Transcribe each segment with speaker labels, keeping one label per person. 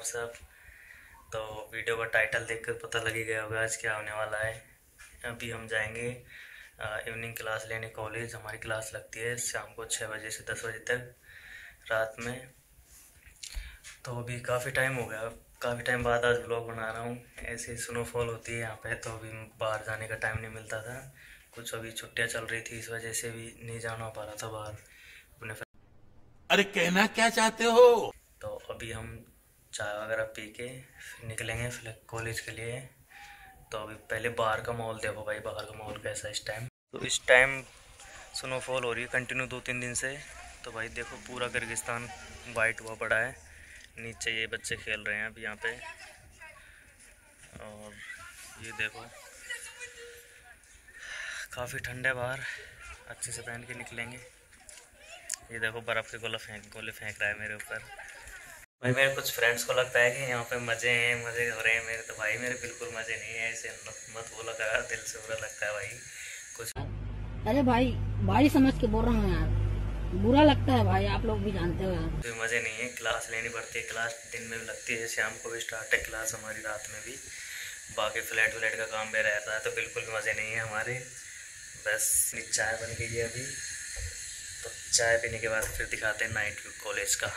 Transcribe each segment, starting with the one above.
Speaker 1: सब। तो वीडियो का टाइटल देखकर पता लग ही गया होगा आज क्या होने वाला है। अभी हम जाएंगे इवनिंग क्लास लेने कॉलेज। हमारी क्लास लगती है शाम को 6 बजे से 10 बजे तक रात में। तो अभी काफ़ी टाइम हो गया, काफ़ी टाइम बाद आज व्लॉग बना रहा हूँ। ऐसे स्नोफॉल होती है यहाँ पे, तो अभी बाहर जाने का टाइम नहीं मिलता था। कुछ अभी छुट्टियाँ चल रही थी, इस वजह से भी नहीं जाना हो पा रहा था बाहर अपने।
Speaker 2: अरे कहना क्या चाहते हो?
Speaker 1: तो अभी हम चाय वगैरह पी के फिर निकलेंगे फिर कॉलेज के लिए। तो अभी पहले बाहर का माहौल देखो भाई, बाहर का माहौल कैसा है इस टाइम। तो इस टाइम स्नोफॉल हो रही है कंटिन्यू 2-3 दिन से। तो भाई देखो पूरा किर्गिस्तान वाइट हुआ पड़ा है। नीचे ये बच्चे खेल रहे हैं अभी यहाँ पे। और ये देखो काफ़ी ठंड है बाहर, अच्छे से पहन के निकलेंगे। ये देखो बर्फ़ के गोले फेंक रहा है मेरे ऊपर। भाई मेरे कुछ फ्रेंड्स को लगता है कि यहाँ पे मज़े हो रहे हैं मेरे। तो भाई मेरे बिल्कुल मज़े नहीं है, ऐसे मत बोला कर, दिल से बुरा लगता है भाई कुछ।
Speaker 3: अरे भाई भाई समझ के बोल रहा हूँ यार, बुरा लगता है भाई, आप लोग भी जानते हो यार।
Speaker 1: तो मज़े नहीं है, क्लास लेनी पड़ती है। क्लास दिन में भी लगती है, शाम को भी स्टार्ट है क्लास हमारी, रात में भी। बाकी फ्लैट का काम भी रहता है, तो बिल्कुल मज़े नहीं है हमारे। बस चाय बन गई है अभी, तो चाय पीने के बाद फिर दिखाते हैं नाइट व्यू कॉलेज का।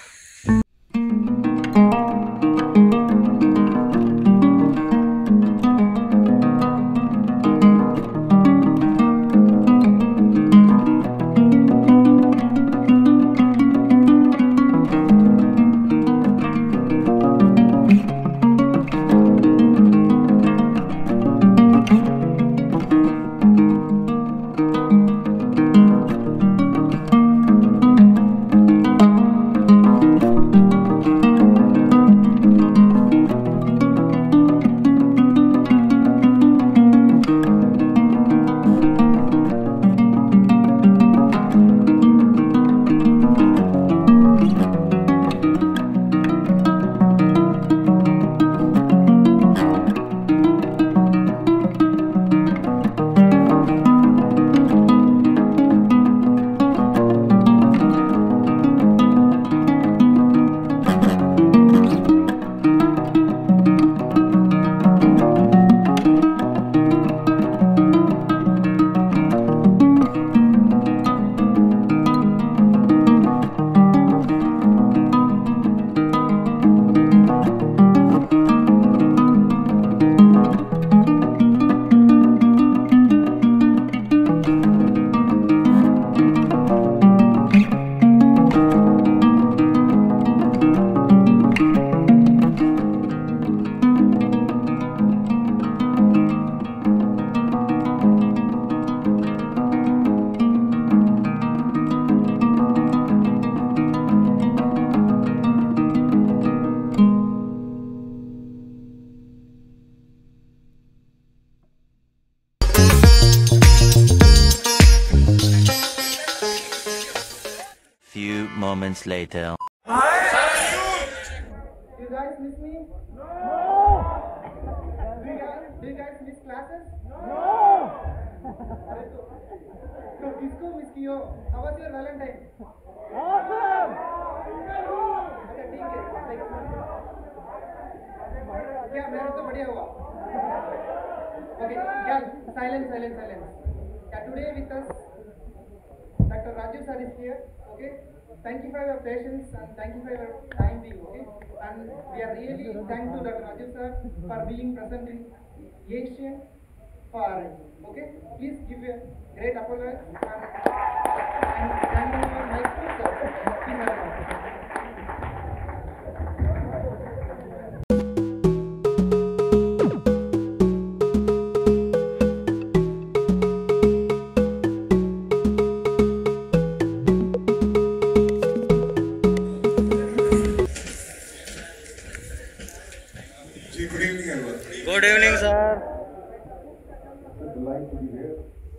Speaker 4: Few moments later.
Speaker 5: You guys miss me? No! Do you guys miss classes? No! तो किसको मिस कियो? How was your Valentine? Awesome! अच्छा ठीक है, क्या मेरा तो बढ़िया हुआ? Okay, क्या silence. Yeah, today with us, Dr. Raju sir is here. Okay, thank you for your patience and thank you for your time being. Okay, and we are really thankful to Dr. Raju sir for being present in Asian for. Okay, please give a great applause and hand over my sir. Please have a
Speaker 1: good evening sir.
Speaker 6: Delight to be here.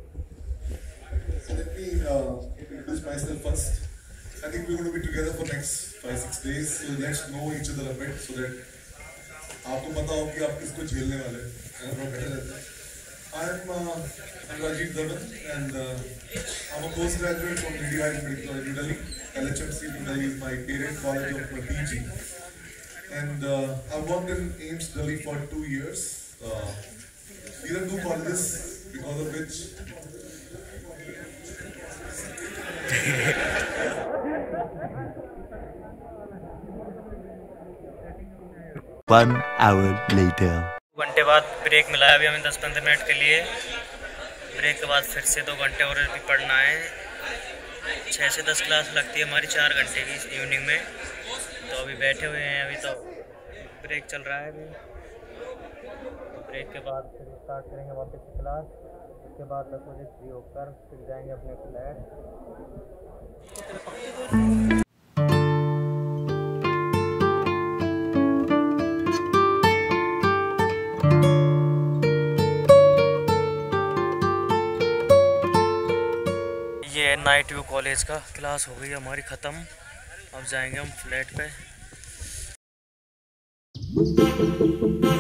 Speaker 6: So let me introduce myself first. I think we're going to be together for next 5-6 days. So let's know each other a bit so that आपको पता हो कि आप किसको झेलने वाले हैं। I'm Rajiv Dhawan and I'm a postgraduate from New Delhi. LHMC New Delhi is my parent college of PG. and I worked in AIMS Delhi for 2 years. These are 2 colleges because of which
Speaker 4: 1 hour later.
Speaker 1: घंटे बाद break मिला है अभी हमें 10-15 minute के लिए। Break के बाद फिर से 2 घंटे और भी पढ़ना है। 6 से 10 क्लास लगती है हमारी 4 घंटे की इवनिंग में। तो अभी बैठे हुए हैं, अभी तो ब्रेक चल रहा है अभी। तो ब्रेक के बाद फिर स्टार्ट करेंगे वापस से क्लास। उसके बाद 10 बजे फ्री होकर फिर जाएंगे अपने फ्लैट। ये है नाइट व्यू कॉलेज का। क्लास हो गई हमारी ख़त्म, अब जाएंगे हम फ्लैट पे।